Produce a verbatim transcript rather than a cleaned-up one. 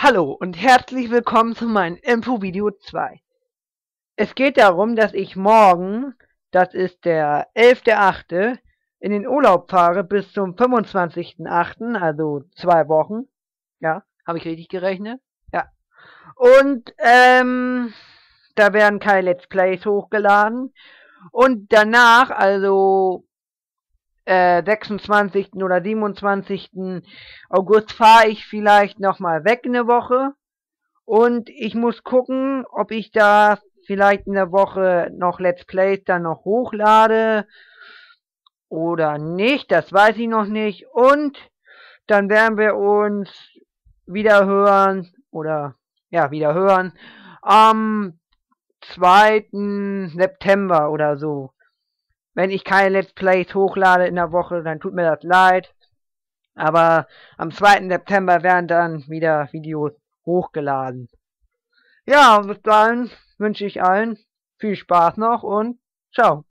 Hallo und herzlich willkommen zu meinem Info-Video zwei. Es geht darum, dass ich morgen, das ist der elfte achte, in den Urlaub fahre bis zum fünfundzwanzigsten achten, also zwei Wochen. Ja, habe ich richtig gerechnet? Ja. Und ähm, da werden keine Let's Plays hochgeladen. Und danach, also äh, sechsundzwanzigsten oder siebenundzwanzigsten August, fahre ich vielleicht nochmal weg eine Woche. Und ich muss gucken, ob ich da vielleicht in der Woche noch Let's Plays dann noch hochlade oder nicht. Das weiß ich noch nicht. Und dann werden wir uns wieder hören oder ja, wieder hören am zweiten September oder so. Wenn ich keine Let's Plays hochlade in der Woche, dann tut mir das leid. Aber am zweiten September werden dann wieder Videos hochgeladen. Ja, bis dahin wünsche ich allen viel Spaß noch und ciao.